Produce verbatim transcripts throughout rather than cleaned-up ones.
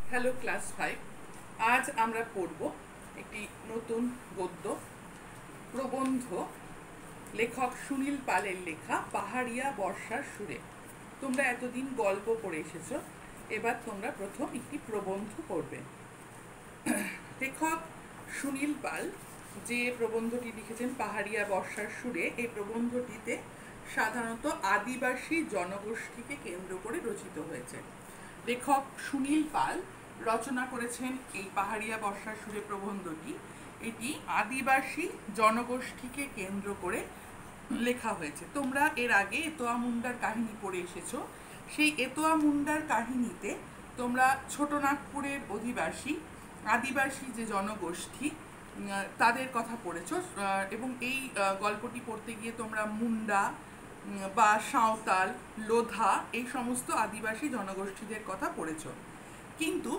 Hello class five. আজ আমরা পড়ব একটি নতুন গদ্য প্রবন্ধ, লেখক সুনীল পালের লেখা পাহাড়িয়া বর্ষার সুরে। তোমরা এতদিন গল্প পড়ে এসেছো, এবার তোমরা প্রথম একটি প্রবন্ধ পড়বে। লেখক সুনীল পাল যে প্রবন্ধটি লিখেছেন পাহাড়িয়া বর্ষার সুরে, এই প্রবন্ধটিতে সাধারণত আদিবাসী জনগোষ্ঠীকে কেন্দ্র করে রচিত হয়েছে। লেখক সুনীল পাল রচনা করেছেন এই পাহাড়িয়া বর্ষার সুরে প্রবন্ধটি। এটি আদিবাসী জনগোষ্ঠীকে কেন্দ্র করে লেখা হয়েছে। তোমরা এর আগে এতোয়া মুন্ডার কাহিনী পড়ে এসেছো। সেই এতোয়া মুন্ডার কাহিনীতে তোমরা ছোটনাগপুরের অধিবাসী আদিবাসী যে জনগোষ্ঠী তাদের কথা পড়েছো, এবং এই গল্পটি পড়তে গিয়ে তোমরা মুন্ডা বা সাঁওতাল, লোধা এই সমস্ত আদিবাসী জনগোষ্ঠীদের কথা পড়েছ। কিন্তু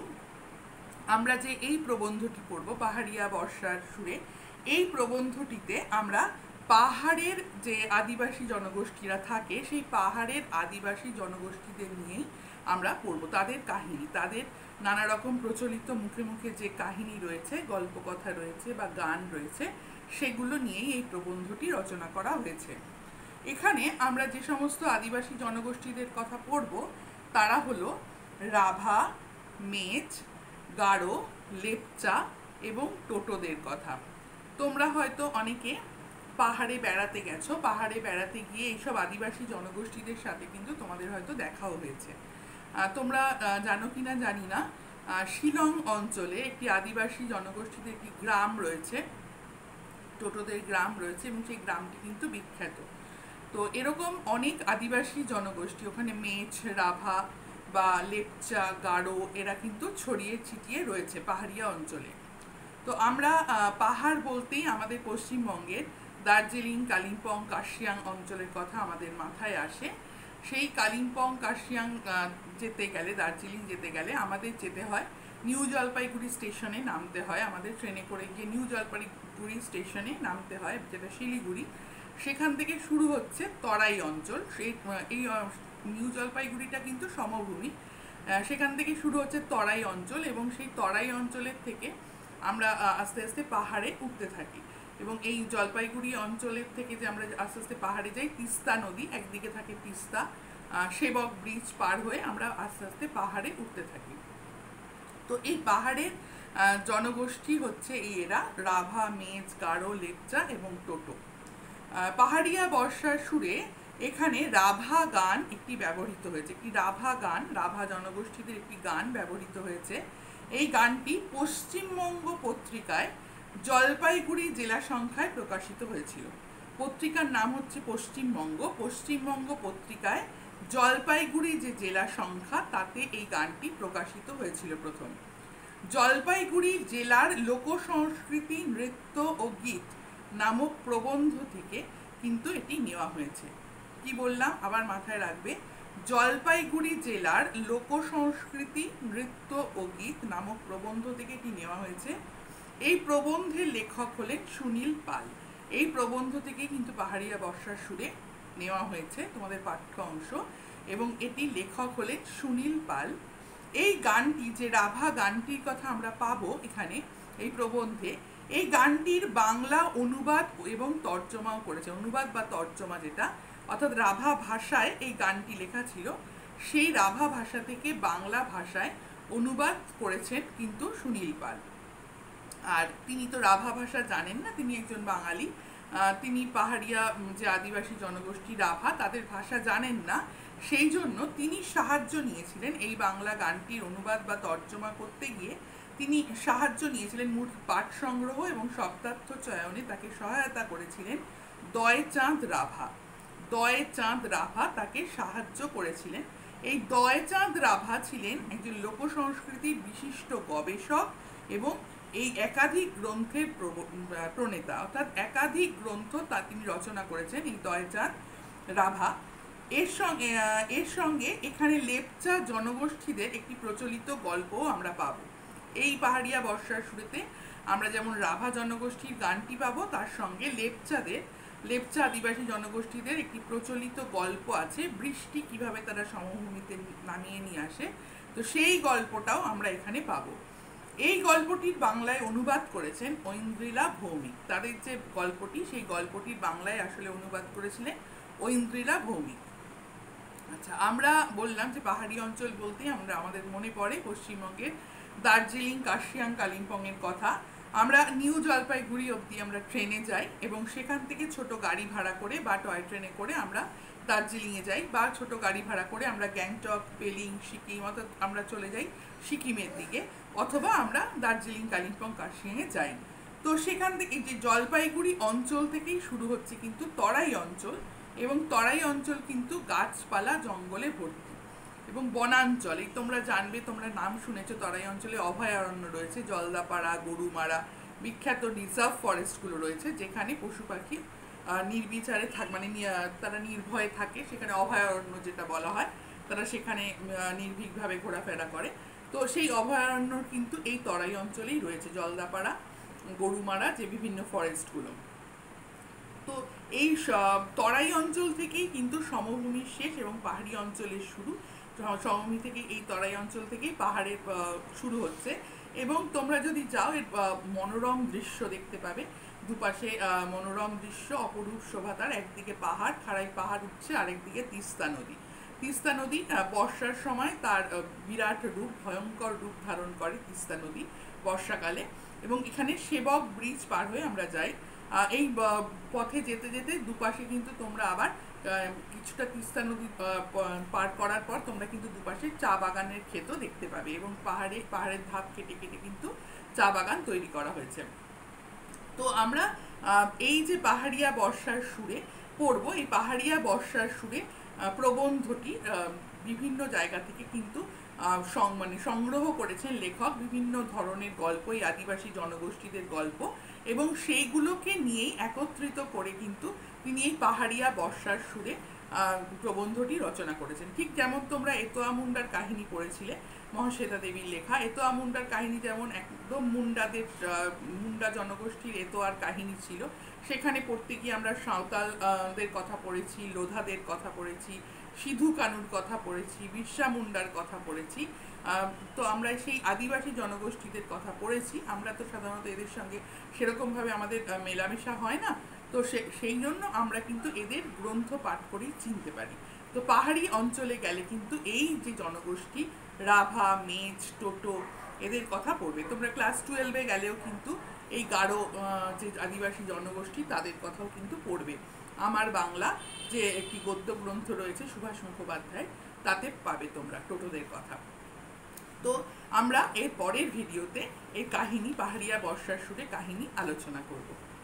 আমরা যে এই প্রবন্ধটি পড়ব পাহাড়িয়া বর্ষার সুরে, এই প্রবন্ধটিতে আমরা পাহাড়ের যে আদিবাসী জনগোষ্ঠীরা থাকে সেই পাহাড়ের আদিবাসী জনগোষ্ঠীদের নিয়েই আমরা পড়ব, তাদের কাহিনী, তাদের নানা রকম প্রচলিত মুখে মুখে যে কাহিনী রয়েছে, গল্পকথা রয়েছে বা গান রয়েছে, সেগুলো নিয়েই এই প্রবন্ধটি রচনা করা হয়েছে। এখানে আমরা যে সমস্ত আদিবাসী জনগোষ্ঠীদের কথা পড়ব তারা হলো রাভা, মেচ, গারো, লেপচা এবং টোটোদের কথা। তোমরা হয়তো অনেকে পাহাড়ে বেড়াতে গেছো, পাহাড়ে বেড়াতে গিয়ে এইসব আদিবাসী জনগোষ্ঠীদের সাথে কিন্তু তোমাদের হয়তো দেখাও হয়েছে। তোমরা জানো কি না জানি না, শিলং অঞ্চলে একটি আদিবাসী জনগোষ্ঠীদের একটি গ্রাম রয়েছে, টোটোদের গ্রাম রয়েছে, এবং সেই গ্রামটি কিন্তু বিখ্যাত। তো এরকম অনেক আদিবাসী জনগোষ্ঠী ওখানে মেচ, রাভা বা লেপচা, গারো এরা কিন্তু ছড়িয়ে ছিটিয়ে রয়েছে পাহাড়িয়া অঞ্চলে। তো আমরা পাহাড় বলতেই আমাদের পশ্চিমবঙ্গের দার্জিলিং, কালিম্পং, কার্শিয়াং অঞ্চলের কথা আমাদের মাথায় আসে। সেই কালিম্পং, কার্শিয়াং যেতে গেলে, দার্জিলিং যেতে গেলে আমাদের যেতে হয় নিউ জলপাইগুড়ি স্টেশনে নামতে হয়। আমাদের ট্রেনে করে গিয়ে নিউ জলপাইগুড়ি স্টেশনে নামতে হয়, যেটা শিলিগুড়ি। সেখান থেকে শুরু হচ্ছে তরাই অঞ্চল। সেই এই নিউ জলপাইগুড়িটা কিন্তু সমভূমি, সেখান থেকে শুরু হচ্ছে তরাই অঞ্চল, এবং সেই তরাই অঞ্চলের থেকে আমরা আস্তে আস্তে পাহাড়ে উঠতে থাকি। এবং এই জলপাইগুড়ি অঞ্চলের থেকে যে আমরা আস্তে আস্তে পাহাড়ে যাই, তিস্তা নদী একদিকে থাকে, তিস্তা সেবক ব্রিজ পার হয়ে আমরা আস্তে আস্তে পাহাড়ে উঠতে থাকি। তো এই পাহাড়ের জনগোষ্ঠী হচ্ছে এই এরা রাভা, মেচ, গারো, লেপচা এবং টোটো। পাহাড়িয়া বর্ষার সুরে এখানে রাভা গান একটি ব্যবহৃত হয়েছে, একটি রাভা গান, রাভা জনগোষ্ঠীদের একটি গান ব্যবহৃত হয়েছে। এই গানটি পশ্চিমবঙ্গ পত্রিকায় জলপাইগুড়ি জেলা সংখ্যায় প্রকাশিত হয়েছিল। পত্রিকার নাম হচ্ছে পশ্চিমবঙ্গ। পশ্চিমবঙ্গ পত্রিকায় জলপাইগুড়ি যে জেলা সংখ্যা তাতে এই গানটি প্রকাশিত হয়েছিল প্রথম। জলপাইগুড়ি জেলার লোকসংস্কৃতি, নৃত্য ও গীত নামক প্রবন্ধ থেকে কিন্তু এটি নেওয়া হয়েছে। কি বললাম আবার মাথায় রাখবে, জলপাইগুড়ি জেলার লোকসংস্কৃতি, নৃত্য ও গীত নামক প্রবন্ধ থেকে এটি নেওয়া হয়েছে। এই প্রবন্ধের লেখক হলেন সুনীল পাল। এই প্রবন্ধ থেকে কিন্তু পাহাড়িয়া বর্ষার সুরে নেওয়া হয়েছে তোমাদের পাঠ্য অংশ, এবং এটি লেখক হলেন সুনীল পাল। এই গানটি, যে রাভা গানটির কথা আমরা পাবো এখানে এই প্রবন্ধে, এই গানটির বাংলা অনুবাদ এবং তর্জমাও করেছে। অনুবাদ বা তর্জমা যেটা, অর্থাৎ রাভা ভাষায় এই গানটি লেখা ছিল, সেই রাভা ভাষা থেকে বাংলা ভাষায় অনুবাদ করেছেন কিন্তু সুনীল পাল। আর তিনি তো রাভা ভাষা জানেন না, তিনি একজন বাঙালি, তিনি পাহাড়িয়া যে আদিবাসী জনগোষ্ঠী রাভা তাদের ভাষা জানেন না, সেই জন্য তিনি সাহায্য নিয়েছিলেন এই বাংলা গানটির অনুবাদ বা তর্জমা করতে গিয়ে। তিনি সাহায্য নিয়েছিলেন, মূল পাঠ সংগ্রহ এবং শব্দার্থ চয়নে তাকে সহায়তা করেছিলেন দয়চাঁদ রাভা। দয়চাঁদ রাভা তাকে সাহায্য করেছিলেন। এই দয়চাঁদ রাভা ছিলেন একজন লোকসংস্কৃতির বিশিষ্ট গবেষক এবং এই একাধিক গ্রন্থের প্রণেতা, অর্থাৎ একাধিক গ্রন্থ তা তিনি রচনা করেছেন এই দয়চাঁদ রাভা। এর সঙ্গে এর সঙ্গে এখানে লেপচা জনগোষ্ঠীদের একটি প্রচলিত গল্পও আমরা পাবো। এই পাহাড়িয়া বর্ষার শুরুতে আমরা যেমন রাভা জনগোষ্ঠীর গানটি পাবো, তার সঙ্গে লেপচাদের লেপচা আদিবাসী জনগোষ্ঠীদের একটি প্রচলিত গল্প আছে, বৃষ্টি কিভাবে তারা সমভূমিতে নামিয়ে নিয়ে আসে তো সেই গল্পটাও আমরা এখানে পাবো। এই গল্পটির বাংলায় অনুবাদ করেছেন ঐন্দ্রিলা ভৌমিক। তাদের যে গল্পটি, সেই গল্পটির বাংলায় আসলে অনুবাদ করেছিলেন ঐন্দ্রিলা ভৌমিক। আচ্ছা, আমরা বললাম যে পাহাড়ি অঞ্চল বলতেই আমরা আমাদের মনে পড়ে পশ্চিমবঙ্গের দার্জিলিং, কার্শিয়াং, কালিম্পংয়ের কথা। আমরা নিউ জলপাইগুড়ি অবধি আমরা ট্রেনে যাই এবং সেখান থেকে ছোট গাড়ি ভাড়া করে বা টয় ট্রেনে করে আমরা দার্জিলিংয়ে যাই, বা ছোট গাড়ি ভাড়া করে আমরা গ্যাংটক, পেলিং, সিকিম অর্থাৎ আমরা চলে যাই সিকিমের দিকে, অথবা আমরা দার্জিলিং, কালিম্পং, কার্শিয়াংয়ে যাই। তো সেখান থেকে যে জলপাইগুড়ি অঞ্চল থেকেই শুরু হচ্ছে কিন্তু তরাই অঞ্চল, এবং তরাই অঞ্চল কিন্তু গাছপালা জঙ্গলে ভর্তি এবং বনাঞ্চল। এই তোমরা জানবে, তোমরা নাম শুনেছো, তরাই অঞ্চলে অভয়ারণ্য রয়েছে, জলদাপাড়া, গরুমারা, বিখ্যাত রিজার্ভ ফরেস্টগুলো রয়েছে, যেখানে পশু পাখি নির্বিচারে থাক মানে তারা নির্ভয়ে থাকে। সেখানে অভয়ারণ্য যেটা বলা হয়, তারা সেখানে নির্ভীকভাবে ঘোরাফেরা করে। তো সেই অভয়ারণ্য কিন্তু এই তরাই অঞ্চলেই রয়েছে, জলদাপাড়া, গরুমারা, যে বিভিন্ন ফরেস্টগুলো। তো এই তরাই অঞ্চল থেকেই কিন্তু সমভূমির শেষ এবং পাহাড়ি অঞ্চলের শুরু। সমভূমি থেকে এই তরাই অঞ্চল থেকেই পাহাড়ের শুরু হচ্ছে। এবং তোমরা যদি যাও, এর মনোরম দৃশ্য দেখতে পাবে। দুপাশে মনোরম দৃশ্য, অপরূপ শোভা তার। একদিকে পাহাড়, খাড়াই পাহাড় উঠছে, আরেকদিকে তিস্তা নদী। তিস্তা নদী বর্ষার সময় তার বিরাট রূপ, ভয়ঙ্কর রূপ ধারণ করে তিস্তা নদী বর্ষাকালে। এবং এখানে সেবক ব্রিজ পার হয়ে আমরা যাই। এই পথে যেতে যেতে দুপাশে কিন্তু তোমরা আবার কিছুটা তিস্তা নদী পার করার পর তোমরা কিন্তু দুপাশে চা বাগানের ক্ষেতও দেখতে পাবে, এবং পাহাড়ে পাহাড়ের ধাপ কেটে কেটে কিন্তু চা বাগান তৈরি করা হয়েছে। তো আমরা এই যে পাহাড়িয়া বর্ষার সুরে পড়ব, এই পাহাড়িয়া বর্ষার সুরে প্রবন্ধটি বিভিন্ন জায়গা থেকে কিন্তু মানে সংগ্রহ করেছেন লেখক, বিভিন্ন ধরনের গল্প, এই আদিবাসী জনগোষ্ঠীদের গল্প, এবং সেইগুলোকে নিয়েই একত্রিত করে কিন্তু তিনি এই পাহাড়িয়া বর্ষার সুরে প্রবন্ধটি রচনা করেছেন। ঠিক যেমন তোমরা এতোয়া মুন্ডার কাহিনী পড়েছিলে, মহাশ্বেতা দেবীর লেখা। এতোয়া মুন্ডার কাহিনী যেমন একদম মুন্ডাদের মুন্ডা জনগোষ্ঠীর এতোয়ার কাহিনী ছিল। সেখানে পড়তে গিয়ে আমরা সাঁওতালদের কথা পড়েছি, লোধাদের কথা পড়েছি, সিধু কানুর কথা পড়েছি, বিরসা মুন্ডার কথা পড়েছি। তো আমরা সেই আদিবাসী জনগোষ্ঠীদের কথা পড়েছি। আমরা তো সাধারণত এদের সঙ্গে সেরকমভাবে আমাদের মেলামেশা হয় না, তো সেই জন্য আমরা কিন্তু এদের গ্রন্থ পাঠ করেই চিনতে পারি। তো পাহাড়ি অঞ্চলে গেলে কিন্তু এই যে জনগোষ্ঠী, রাভা, মেচ, টোটো, এদের কথা পড়বে। তোমরা ক্লাস টুয়েলভে গেলেও কিন্তু এই গারো যে আদিবাসী জনগোষ্ঠী, তাদের কথাও কিন্তু পড়বে। আমার বাংলা যে একটি গদ্য গ্রন্থ রয়েছে সুভাষ মুখোপাধ্যায়, তাতে পাবে তোমরা টোটোদের কথা। তো আমরা এর পরের ভিডিওতে এই কাহিনী, পাহাড়িয়া বর্ষার সুরে কাহিনী আলোচনা করব।